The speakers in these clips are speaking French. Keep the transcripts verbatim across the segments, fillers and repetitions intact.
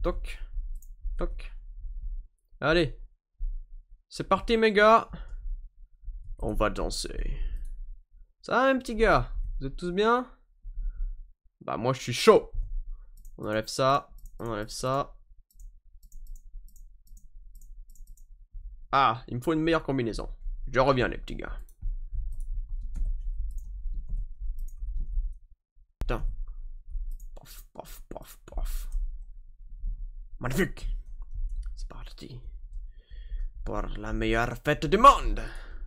Toc. Toc. Allez. C'est parti, mes gars. On va danser. Ça va, mes petits gars? Vous êtes tous bien? Bah, moi, je suis chaud. On enlève ça. On enlève ça. Ah, il me faut une meilleure combinaison. Je reviens, les petits gars. Putain. Pof, pof, pof, pof. Magnifique. C'est parti. Pour la meilleure fête du monde.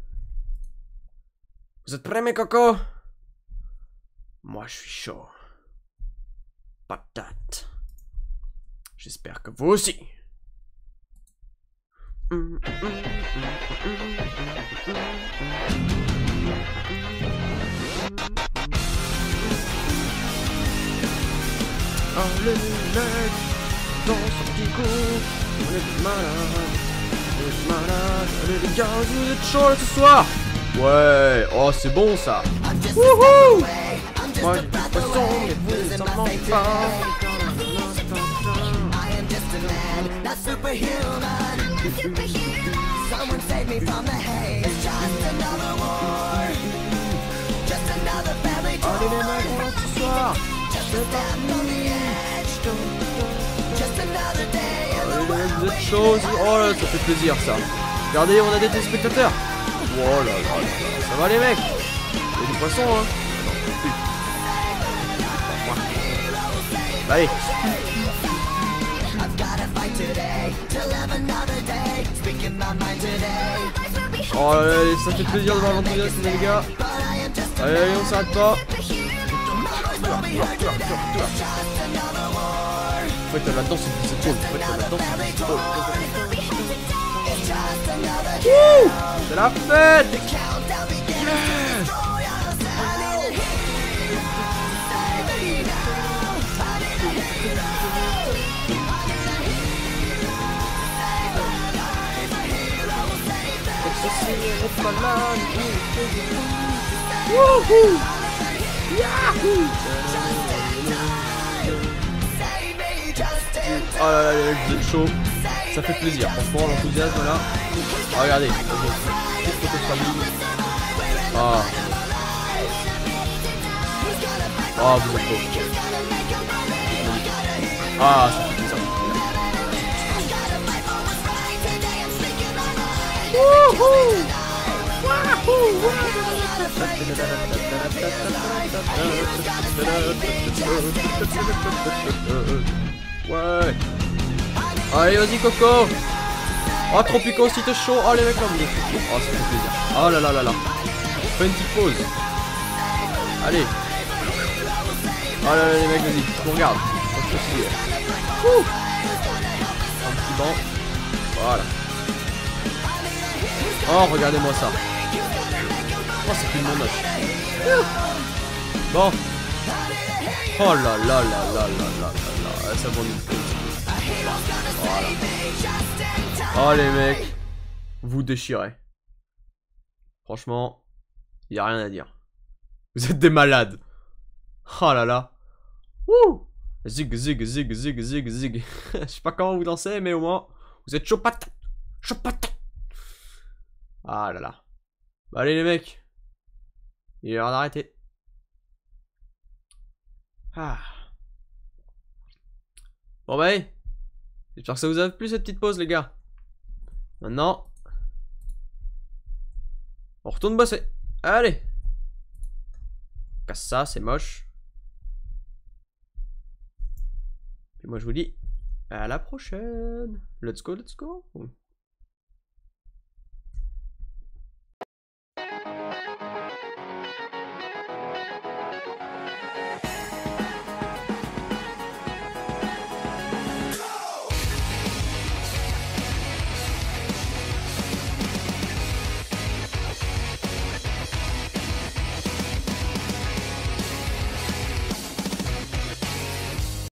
Vous êtes prêts, mes cocos? Moi, je suis chaud. Patate. J'espère que vous aussi. Allez, mec, dans ce petit coup, on est malade, on est malade. Allez, les gars, vous êtes chauds là ce soir? Ouais, oh, c'est bon ça. Wouhou! Moi, j'ai du poisson, mais vous, ça manque pas. Not superhuman. Someone save me from the haze. Just another war. Just another family tour. Allez les mecs, on rentre ce soir. Just a step on the edge. Just another day in the world. Vous êtes chauds. Oh là, ça fait plaisir ça. Regardez, on a des téléspectateurs. Oh là là là. Ça va les mecs? Il y a du poisson hein. Allez. Oh là là, ça fait plaisir de voir l'enthousiasme les gars. Allez, allez, on s'arrête pas. En fait, là-dedans, c'est cool. En fait, là-dedans, c'est cool. C'est la fête. Yeah. Wouhou! Yahoo! Oh là là, les mecs, vous êtes chauds. Ça fait plaisir, franchement, l'enthousiasme là. Oh, regardez, petite photo de famille. Ah. Oh, vous êtes beaux. Ah, ça fait plaisir. Wouhou! Wouhou! Ouais. Allez, vas-y, Coco. Oh, Tropico aussi, t'es chaud. Oh, les mecs, là, vous êtes chaud. Oh, ça fait plaisir. Oh là là là là. Fais une petite pause. Allez. Oh là là, les mecs, vas-y. Je vous regarde. Ouh. Un petit banc. Voilà. Oh, regardez-moi ça. Oh, c'est tellement moche. Bon. Oh là là là là là là là là. Ça va nous faire. Voilà. Oh les mecs. Vous déchirez. Franchement, il n'y a rien à dire. Vous êtes des malades. Oh là là. Wouh. Zig, zig, zig, zig, zig, zig. Je sais pas comment vous dansez, mais au moins, vous êtes chaud patate. Chaud patate. Ah là là. Bah allez les mecs. Il est l'heure d'arrêter. Ah. Bon bah allez. J'espère que ça vous a plu cette petite pause les gars. Maintenant. On retourne bosser. Allez. Casse ça, c'est moche. Puis moi je vous dis à la prochaine. Let's go, let's go.